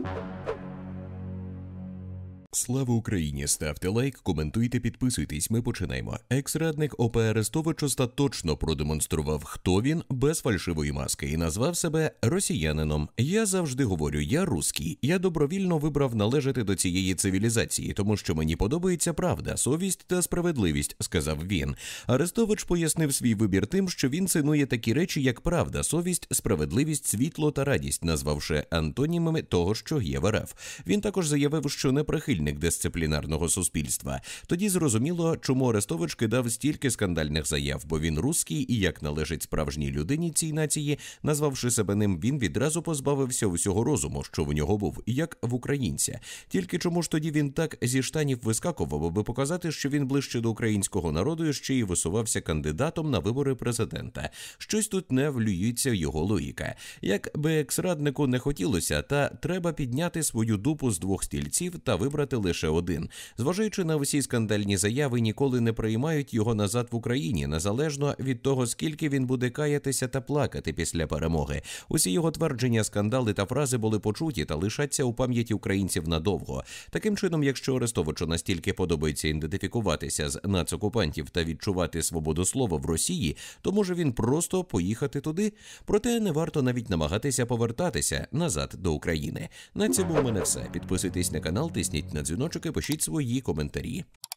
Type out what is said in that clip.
Слава Україні! Ставте лайк, коментуйте, підписуйтесь. Ми починаємо. Екс-радник ОП Арестович остаточно продемонстрував, хто він без фальшивої маски, і назвав себе росіянином. Я завжди говорю, я русський. Я добровільно вибрав належати до цієї цивілізації, тому що мені подобається правда, совість та справедливість, сказав він. Арестович пояснив свій вибір тим, що він цінує такі речі, як правда, совість, справедливість, світло та радість, назвавши антонімами того, що є в РФ. Він також заявив, що не прихильник дисциплінарного суспільства. Тоді зрозуміло, чому Арестович кидав стільки скандальних заяв, бо він русський і, як належить справжній людині цій нації, назвавши себе ним, він відразу позбавився усього розуму, що в нього був, як в українця. Тільки чому ж тоді він так зі штанів вискакував, аби показати, що він ближче до українського народу і ще й висувався кандидатом на вибори президента? Щось тут не влюється його логіка. Як би екс-раднику не хотілося, та треба підняти свою дупу з двох стільців та вибрати лише один. Зважаючи на всі скандальні заяви, ніколи не приймають його назад в Україні, незалежно від того, скільки він буде каятися та плакати після перемоги. Усі його твердження, скандали та фрази були почуті та лишаться у пам'яті українців надовго. Таким чином, якщо Арестовичу настільки подобається ідентифікуватися з нацокупантів та відчувати свободу слова в Росії, то може він просто поїхати туди? Проте не варто навіть намагатися повертатися назад до України. На цьому у мене все. Підписуйтесь на канал, тисніть на дзвіночок і пишіть свої коментарі.